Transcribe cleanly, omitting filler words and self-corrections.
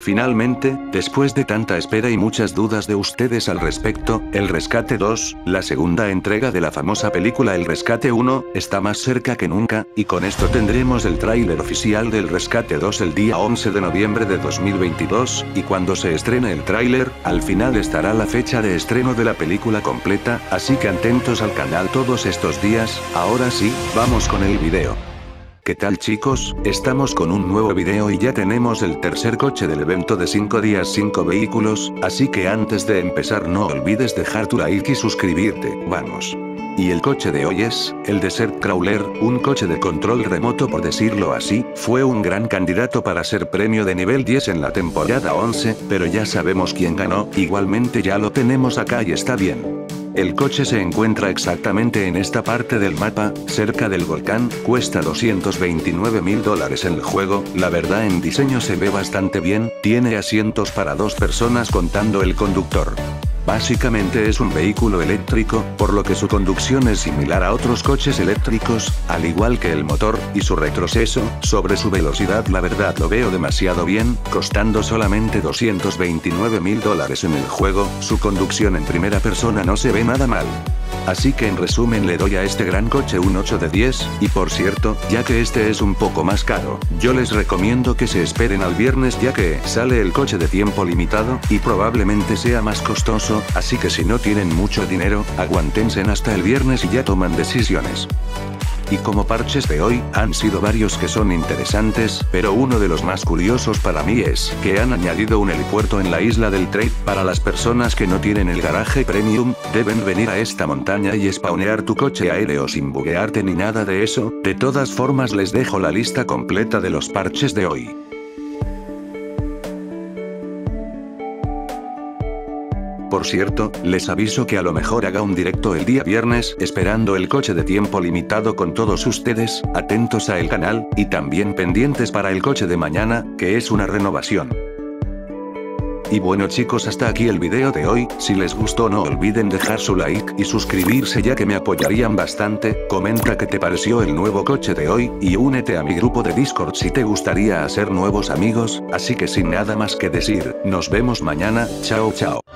Finalmente, después de tanta espera y muchas dudas de ustedes al respecto, El Rescate 2, la segunda entrega de la famosa película El Rescate 1, está más cerca que nunca, y con esto tendremos el tráiler oficial del Rescate 2 el día 11 de noviembre de 2022, y cuando se estrene el tráiler, al final estará la fecha de estreno de la película completa, así que atentos al canal todos estos días. Ahora sí, vamos con el video. ¿Qué tal chicos? Estamos con un nuevo video y ya tenemos el tercer coche del evento de 5 días 5 vehículos, así que antes de empezar no olvides dejar tu like y suscribirte, vamos. Y el coche de hoy es, el Desert Crawler, un coche de control remoto por decirlo así, fue un gran candidato para ser premio de nivel 10 en la temporada 11, pero ya sabemos quién ganó, igualmente ya lo tenemos acá y está bien. El coche se encuentra exactamente en esta parte del mapa, cerca del volcán, cuesta $229.000 en el juego, la verdad en diseño se ve bastante bien, tiene asientos para 2 personas contando el conductor. Básicamente es un vehículo eléctrico, por lo que su conducción es similar a otros coches eléctricos, al igual que el motor, y su retroceso, sobre su velocidad la verdad lo veo demasiado bien, costando solamente $229.000 en el juego, su conducción en primera persona no se ve nada mal. Así que en resumen le doy a este gran coche un 8 de 10, y por cierto, ya que este es un poco más caro, yo les recomiendo que se esperen al viernes ya que sale el coche de tiempo limitado, y probablemente sea más costoso, así que si no tienen mucho dinero, aguántense hasta el viernes y ya toman decisiones. Y como parches de hoy, han sido varios que son interesantes, pero uno de los más curiosos para mí es que han añadido un helipuerto en la isla del Trade. Para las personas que no tienen el garaje premium, deben venir a esta montaña y spawnear tu coche aéreo sin buguearte ni nada de eso. De todas formas les dejo la lista completa de los parches de hoy. Por cierto, les aviso que a lo mejor haga un directo el día viernes, esperando el coche de tiempo limitado con todos ustedes, atentos a el canal, y también pendientes para el coche de mañana, que es una renovación. Y bueno chicos, hasta aquí el video de hoy. Si les gustó no olviden dejar su like y suscribirse ya que me apoyarían bastante. Comenta qué te pareció el nuevo coche de hoy, y únete a mi grupo de Discord si te gustaría hacer nuevos amigos. Así que sin nada más que decir, nos vemos mañana, chao chao.